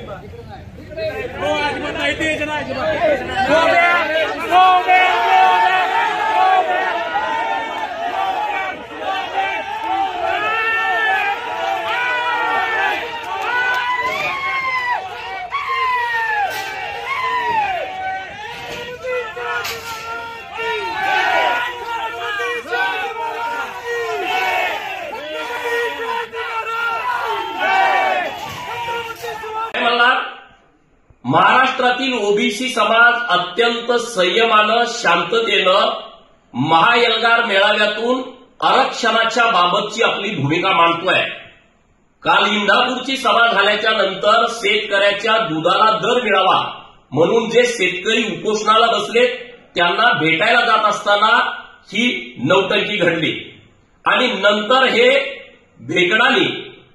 महाराष्ट्रातील ओबीसी समाज अत्यंत संयमानं शांततेनं महाएल्गार मेळाव्यातून आरक्षणाच्या बाबतची आपली भूमिका मांडतोय। काल इंदापूरची सभा झाल्याच्या नंतर शेतकऱ्याच्या दुधाला दर मिळावा म्हणून जे शेतकरी उपोषणाला बसले त्यांना भेटायला जात असताना ही नौटंकी घडली आणि नंतर हे भेकडांनी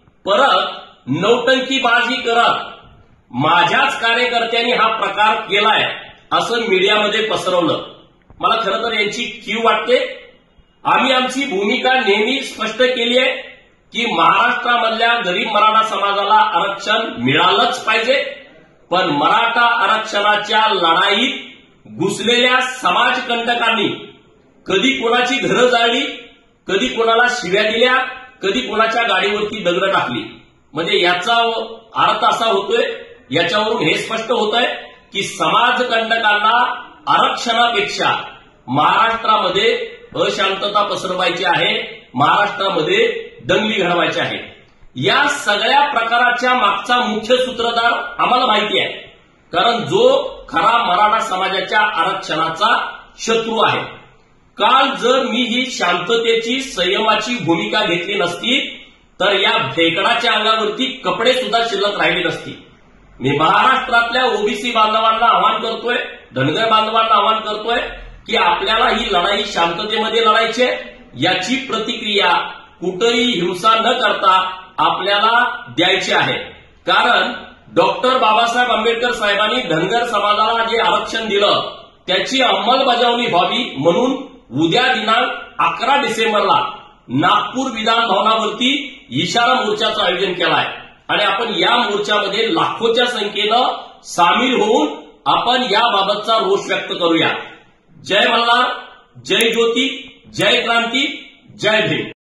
परत नौटंकीबाजी करत माझ्याच कार्यकर्त्यांनी हा प्रकार केलाय असं मीडियामध्ये पसरवलं। मला खरं तर यांची कीव वाटते। आम्ही आमची भूमिका नेहमी स्पष्ट केली आहे की महाराष्ट्रामधल्या गरीब मराठा समाजाला आरक्षण मिळालंच पाहिजे, पण मराठा आरक्षणाच्या लढाईत घुसलेल्या समाजकंटकांनी कधी कोणाची घरं जाळली, कधी कोणाला शिव्या दिल्या, कधी कोणाच्या गाडीवरती दगड टाकली। म्हणजे याचा अर्थ असा होतोय, याच्यावरून हे स्पष्ट होत आहे की समाजकंटकांना आरक्षणापेक्षा महाराष्ट्रामध्ये अशांतता पसरवायची आहे, महाराष्ट्रामध्ये दंगली घडवायची आहे। या सगळ्या प्रकाराच्या मागचा मुख्य सूत्रधार आम्हाला माहिती आहे, कारण जो खरा मराठा समाजाच्या आरक्षणाचा शत्रू आहे। काल जर मी ही शांततेची संयमाची भूमिका घेतली नसती तर या भेकडाच्या अंगावरती कपडे सुद्धा शिल्लक राहिले नसती। मी महाराष्ट्रातल्या ओबीसी बांधवांना आवाहन करतोय, धनगर बांधवांना आवाहन करतोय की आपल्याला ही लढाई शांततेमध्ये लढायची आहे। याची प्रतिक्रिया कुठेही हिंसा न करता आपल्याला द्यायची आहे, कारण डॉक्टर बाबासाहेब आंबेडकर साहेबांनी धनगर समाजाला जे आरक्षण दिलं त्याची अंमलबजावणी व्हावी म्हणून उद्या दिनांक 11 डिसेंबरला नागपूर विधान भवनावरती इशारा मोर्चाचं आयोजन केलं आहे आणि आपण या मोर्चामध्ये लाखोच्या संख्येनं सामील होऊन आपण याबाबतचा रोष व्यक्त करूया। जय मल्हार, जय ज्योती, जय क्रांती, जय भीम।